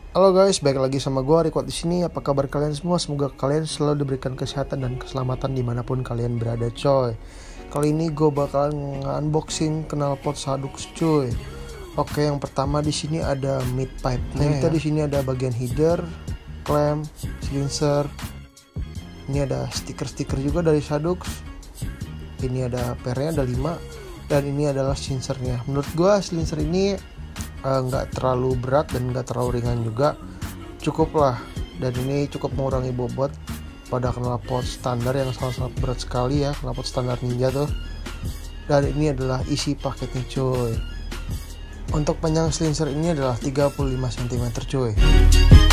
Halo guys, balik lagi sama gue Riko di sini. Apa kabar kalian semua? Semoga kalian selalu diberikan kesehatan dan keselamatan dimanapun kalian berada, coy. Kali ini gue bakal unboxing knalpot Sadux, cuy. Oke, yang pertama di sini ada mid pipe-nya. Kita di sini ada bagian header, clamp, silencer. Ini ada stiker-stiker juga dari Sadux. Ini ada pernya ada 5 dan ini adalah silencernya. Menurut gue silencer ini nggak terlalu berat dan nggak terlalu ringan juga, cukup lah, dan ini cukup mengurangi bobot pada knalpot standar yang sangat berat sekali ya, knalpot standar Ninja tuh. Dan ini adalah isi paketnya, cuy. Untuk panjang silencer ini adalah 35 cm, cuy.